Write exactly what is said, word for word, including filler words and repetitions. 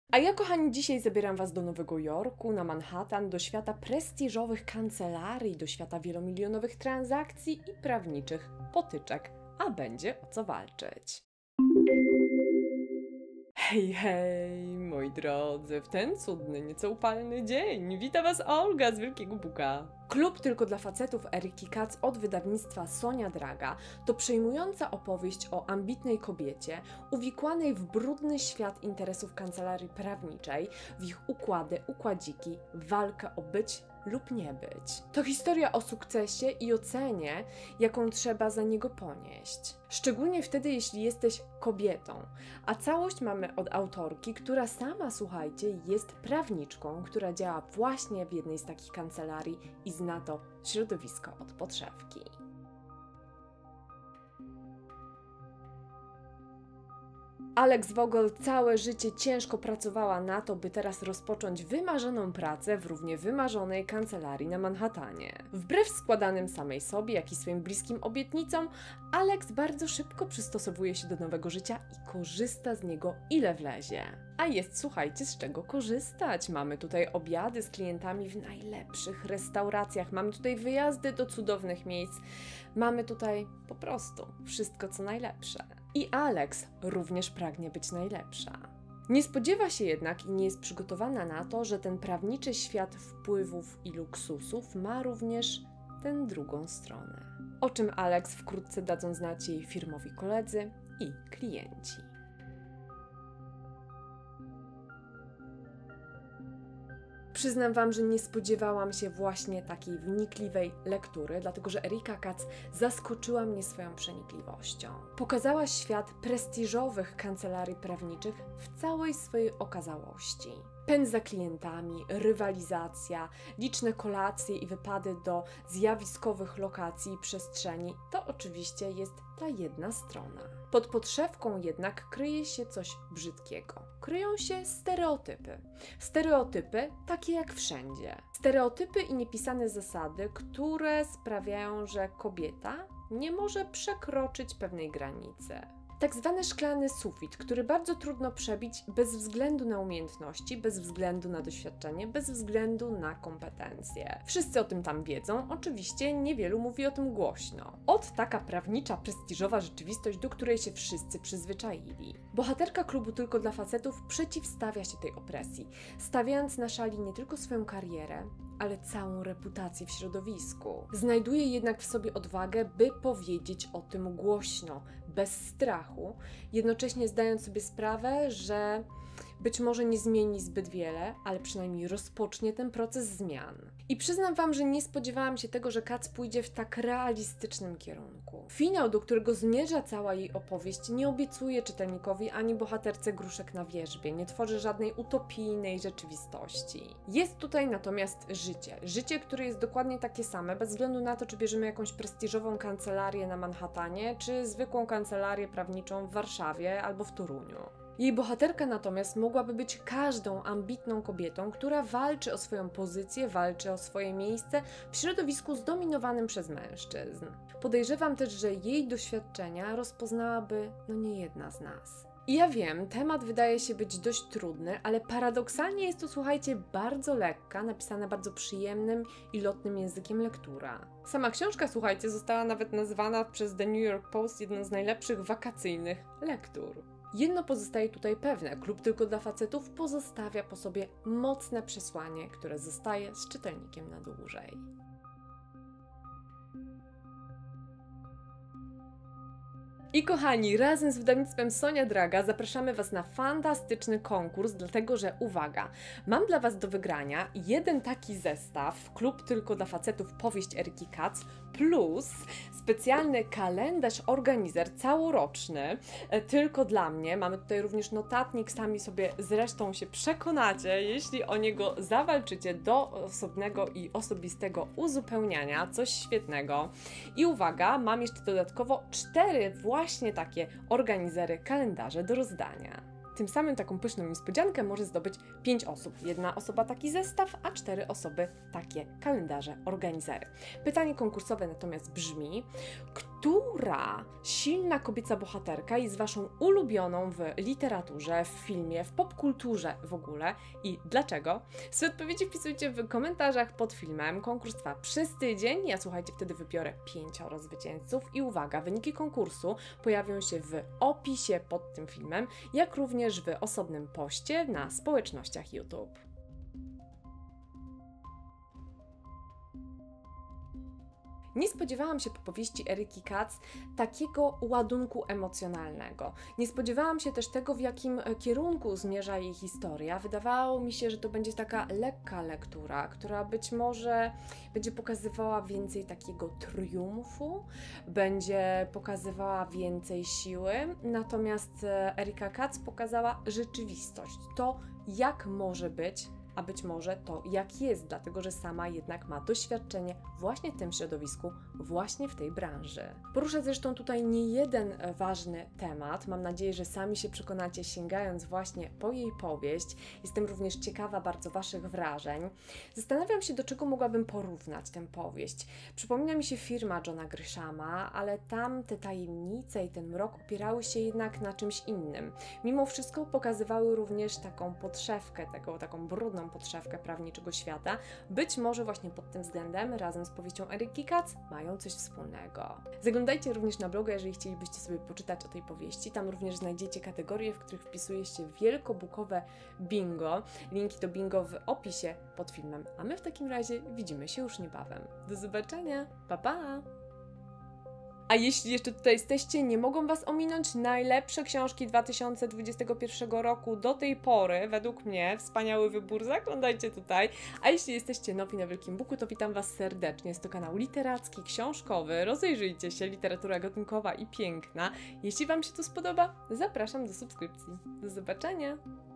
A ja, kochani, dzisiaj zabieram Was do Nowego Jorku, na Manhattan, do świata prestiżowych kancelarii, do świata wielomilionowych transakcji i prawniczych potyczek, a będzie o co walczyć. Hej, hej, moi drodzy, w ten cudny, nieco upalny dzień wita Was Olga z Wielkiego Buka. Klub tylko dla facetów Eriki Katz od wydawnictwa Sonia Draga to przejmująca opowieść o ambitnej kobiecie uwikłanej w brudny świat interesów kancelarii prawniczej, w ich układy, układziki, walkę o być lub nie być. To historia o sukcesie i ocenie, jaką trzeba za niego ponieść. Szczególnie wtedy, jeśli jesteś kobietą. A całość mamy od autorki, która sama, słuchajcie, jest prawniczką, która działa właśnie w jednej z takich kancelarii i zna to środowisko od podszewki. Alex Vogel całe życie ciężko pracowała na to, by teraz rozpocząć wymarzoną pracę w równie wymarzonej kancelarii na Manhattanie. Wbrew składanym samej sobie, jak i swoim bliskim obietnicom, Alex bardzo szybko przystosowuje się do nowego życia i korzysta z niego ile wlezie. A jest, słuchajcie, z czego korzystać. Mamy tutaj obiady z klientami w najlepszych restauracjach, mamy tutaj wyjazdy do cudownych miejsc, mamy tutaj po prostu wszystko co najlepsze. I Alex również pragnie być najlepsza. Nie spodziewa się jednak i nie jest przygotowana na to, że ten prawniczy świat wpływów i luksusów ma również tę drugą stronę. O czym Alex wkrótce dadzą znać jej firmowi koledzy i klienci. Przyznam Wam, że nie spodziewałam się właśnie takiej wnikliwej lektury, dlatego że Erika Katz zaskoczyła mnie swoją przenikliwością. Pokazała świat prestiżowych kancelarii prawniczych w całej swojej okazałości. Pęd za klientami, rywalizacja, liczne kolacje i wypady do zjawiskowych lokacji i przestrzeni to oczywiście jest ta jedna strona. Pod podszewką jednak kryje się coś brzydkiego. Kryją się stereotypy. Stereotypy takie jak wszędzie. Stereotypy i niepisane zasady, które sprawiają, że kobieta nie może przekroczyć pewnej granicy. Tak zwany szklany sufit, który bardzo trudno przebić bez względu na umiejętności, bez względu na doświadczenie, bez względu na kompetencje. Wszyscy o tym tam wiedzą, oczywiście niewielu mówi o tym głośno. Ot taka prawnicza, prestiżowa rzeczywistość, do której się wszyscy przyzwyczaili. Bohaterka klubu tylko dla facetów przeciwstawia się tej opresji, stawiając na szali nie tylko swoją karierę, ale całą reputację w środowisku. Znajduje jednak w sobie odwagę, by powiedzieć o tym głośno, bez strachu, jednocześnie zdając sobie sprawę, że być może nie zmieni zbyt wiele, ale przynajmniej rozpocznie ten proces zmian. I przyznam Wam, że nie spodziewałam się tego, że Katz pójdzie w tak realistycznym kierunku. Finał, do którego zmierza cała jej opowieść, nie obiecuje czytelnikowi ani bohaterce gruszek na wierzbie, nie tworzy żadnej utopijnej rzeczywistości. Jest tutaj natomiast życie. Życie, które jest dokładnie takie same, bez względu na to, czy bierzemy jakąś prestiżową kancelarię na Manhattanie, czy zwykłą kancelarię prawniczą w Warszawie albo w Toruniu. Jej bohaterka natomiast mogłaby być każdą ambitną kobietą, która walczy o swoją pozycję, walczy o swoje miejsce w środowisku zdominowanym przez mężczyzn. Podejrzewam też, że jej doświadczenia rozpoznałaby no nie jedna z nas. I ja wiem, temat wydaje się być dość trudny, ale paradoksalnie jest to, słuchajcie, bardzo lekka, napisana bardzo przyjemnym i lotnym językiem lektura. Sama książka, słuchajcie, została nawet nazwana przez The New York Post jedną z najlepszych wakacyjnych lektur. Jedno pozostaje tutaj pewne, klub tylko dla facetów pozostawia po sobie mocne przesłanie, które zostaje z czytelnikiem na dłużej. I kochani, razem z wydawnictwem Sonia Draga zapraszamy Was na fantastyczny konkurs, dlatego że uwaga, mam dla Was do wygrania jeden taki zestaw, klub tylko dla facetów, powieść Eriki Katz, plus specjalny kalendarz organizer całoroczny, e, tylko dla mnie. Mamy tutaj również notatnik, sami sobie zresztą się przekonacie, jeśli o niego zawalczycie, do osobnego i osobistego uzupełniania, coś świetnego. I uwaga, mam jeszcze dodatkowo cztery właśnie takie organizery kalendarze do rozdania. Tym samym taką pyszną niespodziankę może zdobyć pięć osób. Jedna osoba taki zestaw, a cztery osoby takie kalendarze organizery. Pytanie konkursowe natomiast brzmi, Która silna kobieca bohaterka jest waszą ulubioną w literaturze, w filmie, w popkulturze w ogóle i dlaczego? Swoje odpowiedzi wpisujcie w komentarzach pod filmem. Konkurs trwa przez tydzień. Ja słuchajcie, wtedy wybiorę pięcioro zwycięzców i uwaga, wyniki konkursu pojawią się w opisie pod tym filmem, jak również w osobnym poście na społecznościach YouTube. Nie spodziewałam się po powieści Eryki Katz takiego ładunku emocjonalnego. Nie spodziewałam się też tego, w jakim kierunku zmierza jej historia. Wydawało mi się, że to będzie taka lekka lektura, która być może będzie pokazywała więcej takiego triumfu, będzie pokazywała więcej siły, natomiast Eryka Katz pokazała rzeczywistość, to jak może być, a być może to jak jest, dlatego że sama jednak ma doświadczenie właśnie w tym środowisku, właśnie w tej branży. Poruszę zresztą tutaj nie jeden ważny temat, mam nadzieję, że sami się przekonacie, sięgając właśnie po jej powieść. Jestem również ciekawa bardzo waszych wrażeń. Zastanawiam się, do czego mogłabym porównać tę powieść. Przypomina mi się Firma Johna Grishama, ale tam te tajemnice i ten mrok opierały się jednak na czymś innym. Mimo wszystko pokazywały również taką podszewkę, taką, taką brudną podszewkę prawniczego świata. Być może właśnie pod tym względem razem z powieścią Eryki Katz mają coś wspólnego. Zaglądajcie również na bloga, jeżeli chcielibyście sobie poczytać o tej powieści. Tam również znajdziecie kategorie, w których wpisuje się wielkobukowe bingo. Linki do bingo w opisie pod filmem. A my w takim razie widzimy się już niebawem. Do zobaczenia. Pa, pa! A jeśli jeszcze tutaj jesteście, nie mogą was ominąć najlepsze książki dwa tysiące dwudziestego pierwszego roku do tej pory, według mnie, wspaniały wybór, zaglądajcie tutaj. A jeśli jesteście nowi na Wielkim Buku, to witam was serdecznie. Jest to kanał literacki, książkowy, rozejrzyjcie się, literatura gatunkowa i piękna. Jeśli wam się to spodoba, zapraszam do subskrypcji. Do zobaczenia!